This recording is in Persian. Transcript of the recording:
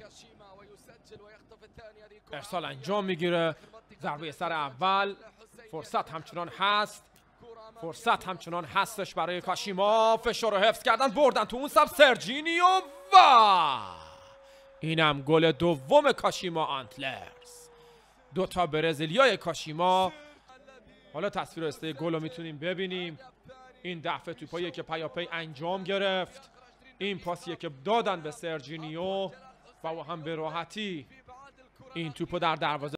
ارسال انجام میگیره. ضربه سر اول. فرصت همچنان هستش برای کاشیما. فشار رو حفظ کردن، بردن تو اون سمت سرجینیو و اینم گل دوم کاشیما آنتلرز. 2 تا برزیلیای کاشیما. حالا تصویر رسته گل رو میتونیم ببینیم. این دفعه توپایی که پیاپی انجام گرفت، این پاسیه که دادن به سرجینیو و هم به راحتی این توپو در دروازه